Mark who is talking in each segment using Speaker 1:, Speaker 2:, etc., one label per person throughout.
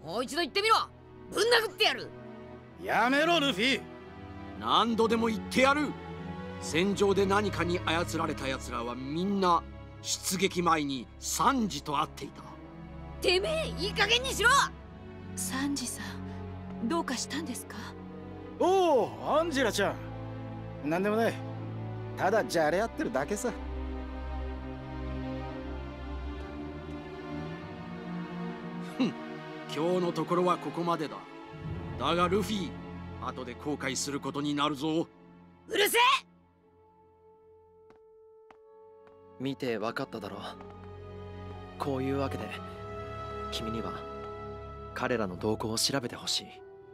Speaker 1: もう一度言ってみろ。ぶん殴ってやる。
Speaker 2: やめろルフィ。
Speaker 3: 何度でも言ってやる。戦場で何かに操られた奴らはみんな出撃前にサンジと会っていた。
Speaker 1: てめえいい加減にしろ。
Speaker 4: サンジさん、どうかしたんですか？
Speaker 2: おお、アンジェラちゃん。なんでもない。ただじゃれ合ってるだけさ。
Speaker 3: 今日のところはここまでだ。だがルフィ、後で後悔することになるぞ。
Speaker 1: うるせえ。
Speaker 5: 見て分かっただろう。こういうわけで君には彼らの動向を調べてほしい。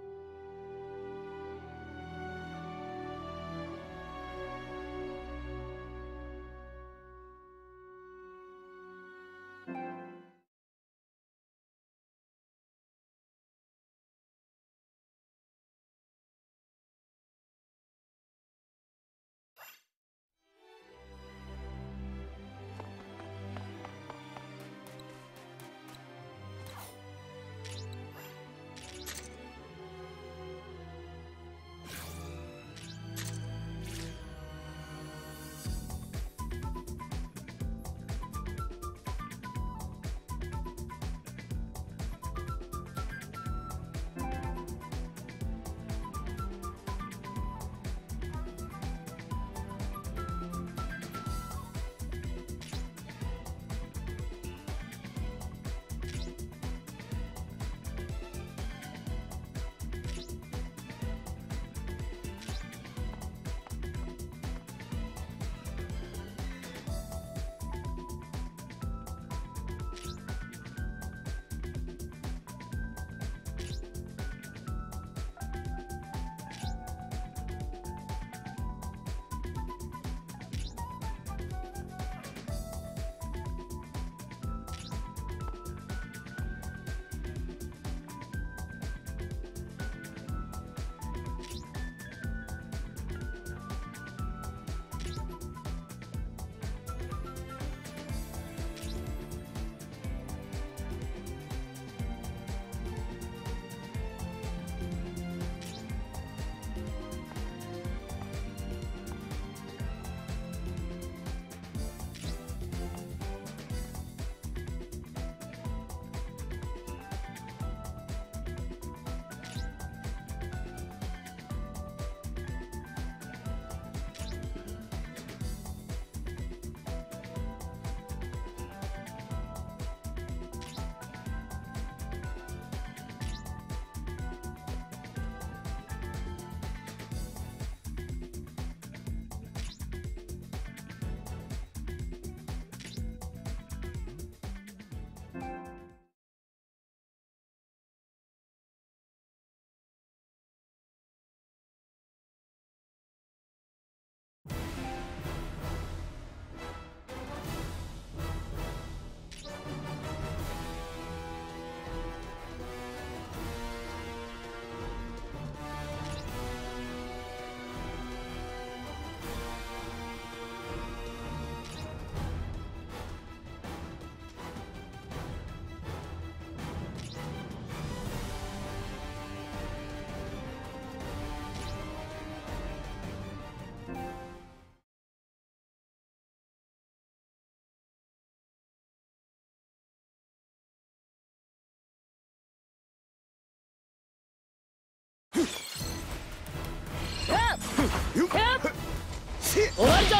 Speaker 1: 終わりだ。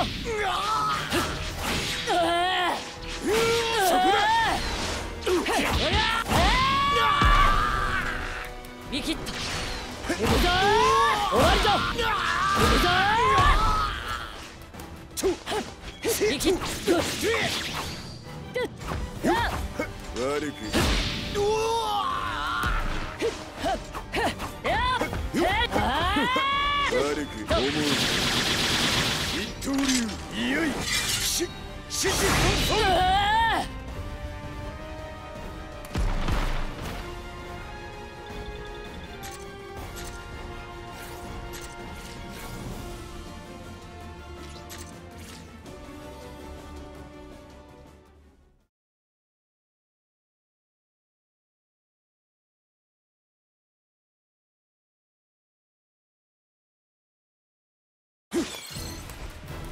Speaker 1: 見切った。終わりだ。見切った。
Speaker 2: 悪く悪く思う。一刀流いよいし獅子奮闘。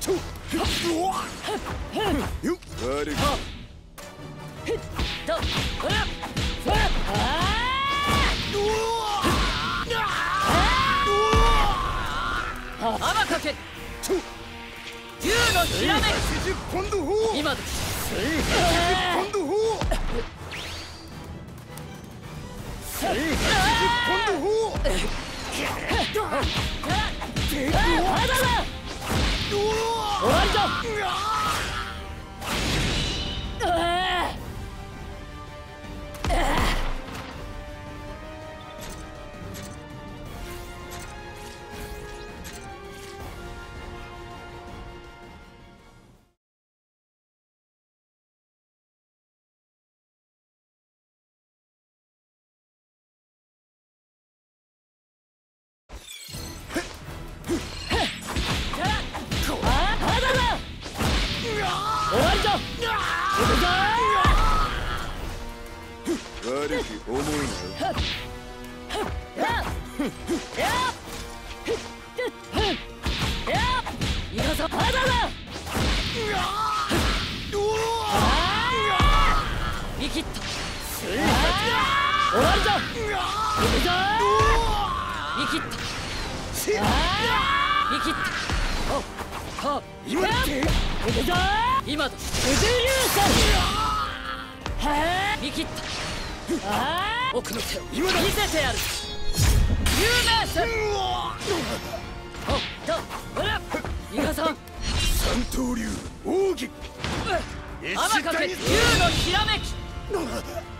Speaker 2: とうわよっ悪い
Speaker 1: とほらほらあまかけ竜のひらめき
Speaker 2: 40ポンド砲
Speaker 1: 今だ
Speaker 2: 40ポンド砲40ポンド砲
Speaker 1: まだだ終わりだ
Speaker 2: 悪く思いなよ
Speaker 1: いかさまだだ見切った終わりだ見切った見切った
Speaker 2: 今だ
Speaker 1: 今だ見切った奥の手を見せてやる有名戦おっとほら伊賀さん
Speaker 2: 三刀流奥義
Speaker 1: 天かけ竜のひらめき